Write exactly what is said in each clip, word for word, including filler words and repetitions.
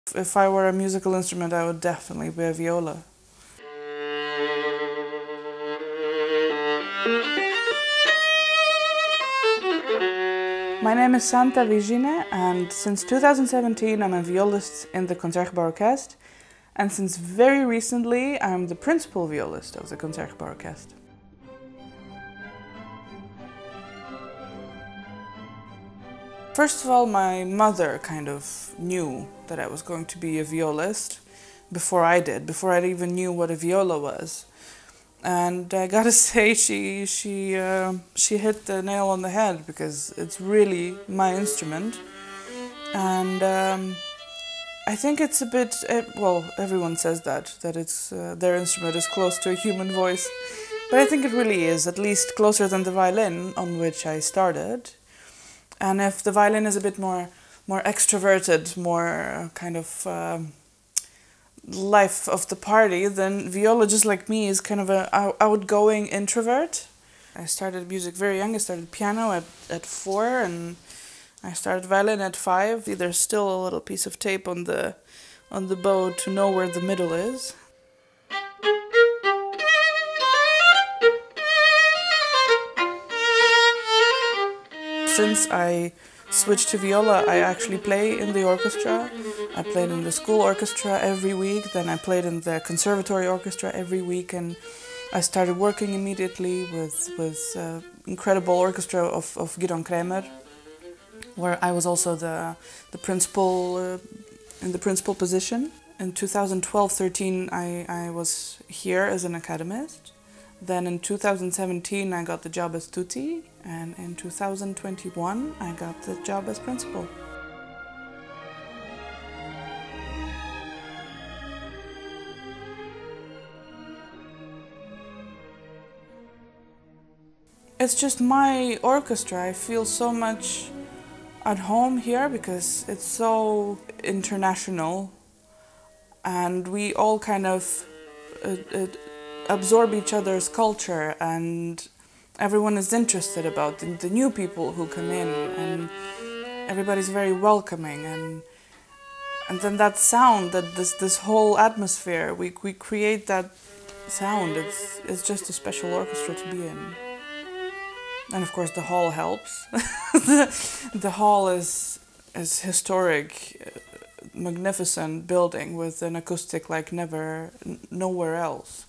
If I were a musical instrument, I would definitely be a viola. My name is Santa Vižine, and since two thousand seventeen I'm a violist in the Concertgebouw Orchestra, and since very recently I'm the principal violist of the Concertgebouw Orchestra. First of all, my mother kind of knew that I was going to be a violist before I did, before I even knew what a viola was. And I gotta say, she she uh, she hit the nail on the head, because it's really my instrument, and um, I think it's a bit well. Everyone says that that it's uh, their instrument is close to a human voice, but I think it really is, at least closer than the violin, on which I started. And if the violin is a bit more more extroverted, more kind of Um, life of the party, then viola, just like me, is kind of a outgoing introvert. I started music very young. I started piano at, at four, and I started violin at five. There's still a little piece of tape on the on the bow to know where the middle is. Since I switched to viola, I actually play in the orchestra. I played in the school orchestra every week, then I played in the conservatory orchestra every week, and I started working immediately with with uh, incredible orchestra of, of Gidon Kremer, where I was also the the principal uh, in the principal position. In two thousand twelve thirteen I, I was here as an academist. Then in two thousand seventeen I got the job as tutti, and in two thousand twenty-one I got the job as principal. It's just my orchestra. I feel so much at home here because it's so international, and we all kind of uh, uh, absorb each other's culture, and everyone is interested about the, the new people who come in, and everybody's very welcoming, and and then that sound, that this this whole atmosphere, we we create that sound. It's it's just a special orchestra to be in. And of course the hall helps. the, the hall is is historic, magnificent building with an acoustic like never nowhere else.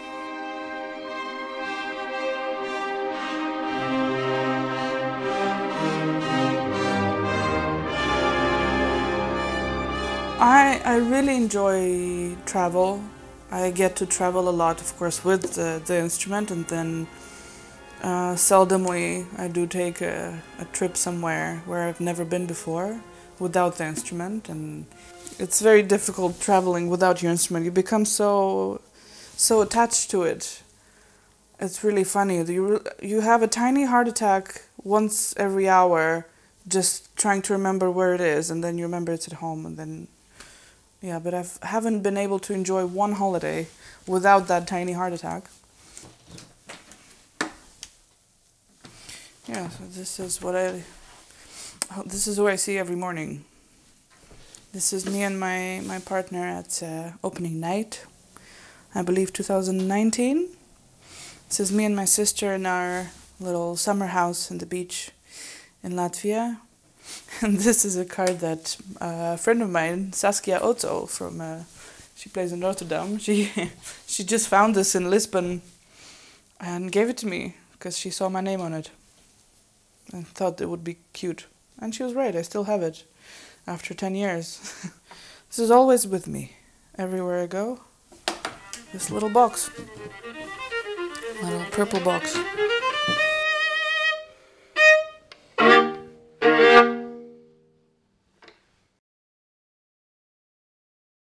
I, I really enjoy travel. I get to travel a lot, of course, with the, the instrument, and then uh, seldomly I do take a, a trip somewhere where I've never been before without the instrument, and it's very difficult traveling without your instrument. You become so so attached to it. It's really funny. You, you have a tiny heart attack once every hour just trying to remember where it is, and then you remember it's at home, and then yeah, but I haven't been able to enjoy one holiday without that tiny heart attack. Yeah, so this is what I, this is who I see every morning. This is me and my, my partner at uh, opening night, I believe two thousand nineteen. This is me and my sister in our little summer house in the beach in Latvia. And this is a card that uh, a friend of mine, Saskia Otto, from uh, she plays in Rotterdam. She she just found this in Lisbon and gave it to me because she saw my name on it and thought it would be cute. And she was right. I still have it after ten years. This is always with me everywhere I go. This little box, little purple box.